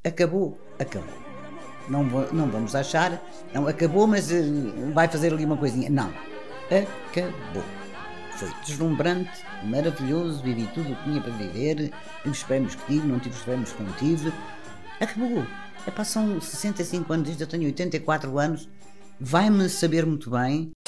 acabou, acabou. Não, não vamos achar, não, acabou, mas vai fazer ali uma coisinha. Não, acabou. Foi deslumbrante, maravilhoso, vivi tudo o que tinha para viver, tive os prémios que tive, não tive os prémios que não tive. Acabou. Epá, são 65 anos, eu tenho 84 anos, vai-me saber muito bem